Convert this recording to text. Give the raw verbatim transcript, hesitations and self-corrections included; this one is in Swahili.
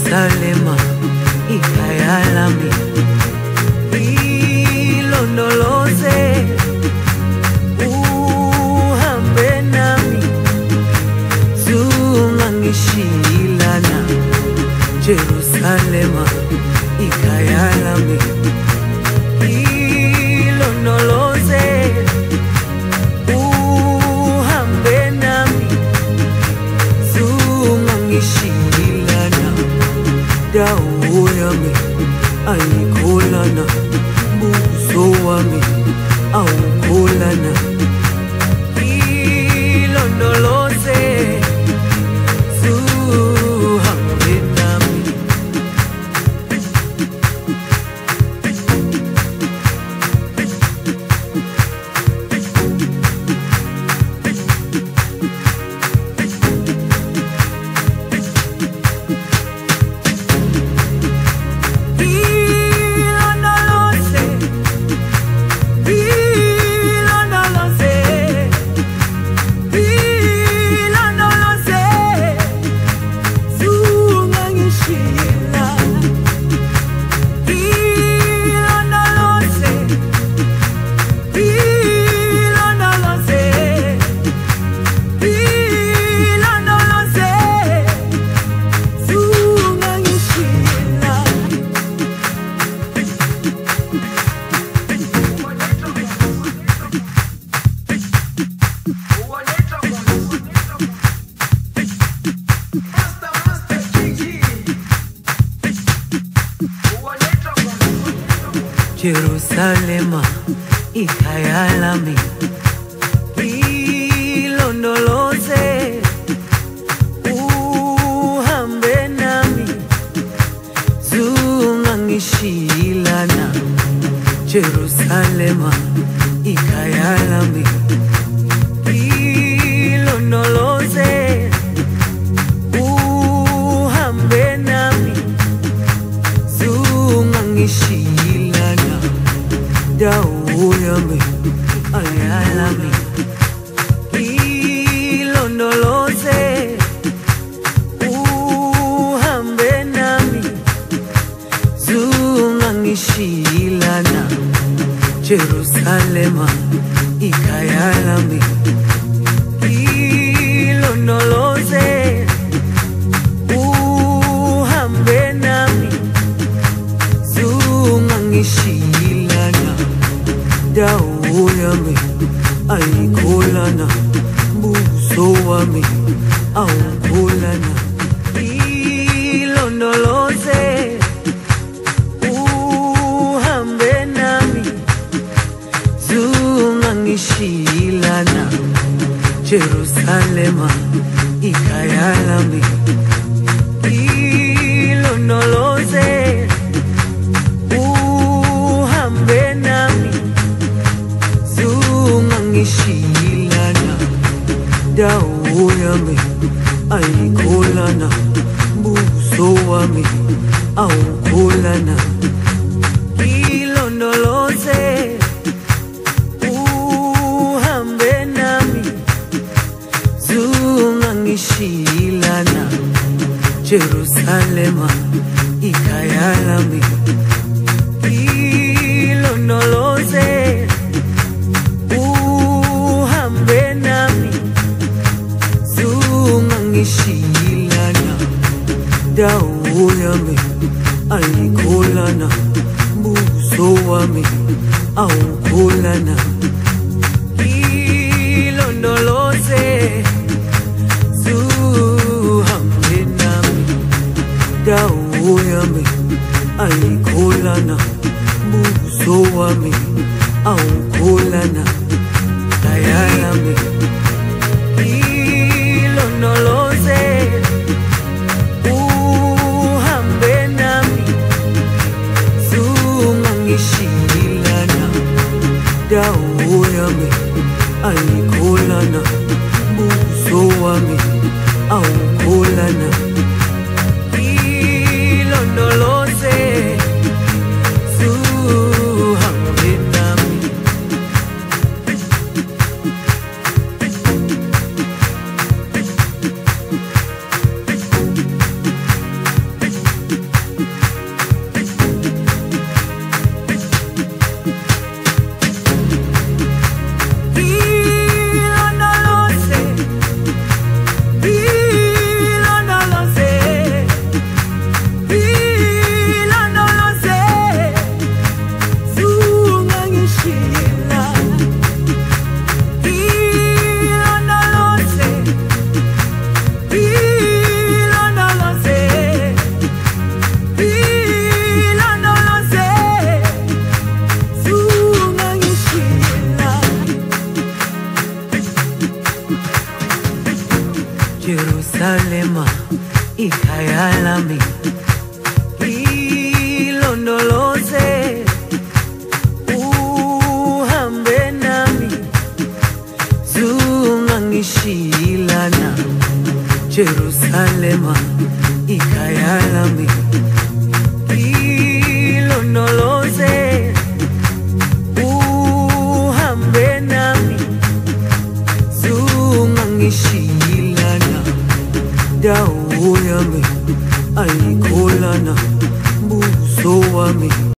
Jerusalema ikhaya lami ilondoloze uhambe nami zungangishilana Jerusalema ikhaya lami ilondoloze uhambe nami zungangishilana dawo yami ayikholana buso wami awukholana ilondoloze zuhambe nami Jerusalema ikhaya lami ilondoloze uhambe nami zungangishilana Jerusalema ikhaya lami ilondoloze uhambe nami zungangishilana dawo yami ayalami ilondoloze uhambe nami zungangishilana Jerusalema ikhaya lami ilondoloze uhambe nami zungangishilana dawo yami ayikholana buso wami awukholana ilondoloze uhambe nami zungangishilana Jerusalema ikhaya lami ilondoloze uhambe nami zungangishilana dawo yami ayikholana buso wami awukholana ilondoloze uhambe nami zungangishilana Jerusalema ikhaya lami ilondoloze uhambe nami zungangishilana dawo yami ayikholana buso wami awukholana ilondoloze zuhambe nami dawo yami ayikholana buso wami awukholana kaya yami ilondoloze uhambe nami zungangishilana dawo yami ayikholana buso wami awukholana ilondoloze zuhambe nami Jerusalema ikhaya lami ilondoloze uhambe nami zungangishilana Jerusalema ikhaya lami ilondoloze uhambe nami zungangishilana dawo yami ayikholana buso wami